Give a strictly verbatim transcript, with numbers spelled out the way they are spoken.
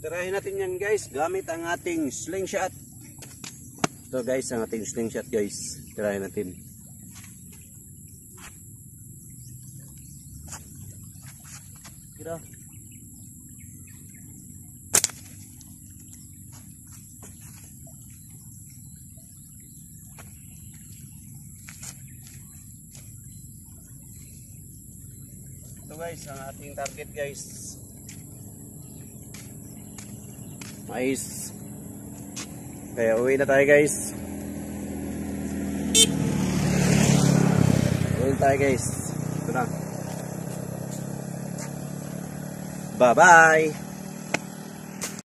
Tirahin natin yan guys, gamit ang ating slingshot. Ito guys, ang ating slingshot guys. Tirahin natin. Tira. Ito guys, ang ating target guys. Mais. Kaya uwi na tayo guys. Uwi na tayo guys. Ito na. Bye bye.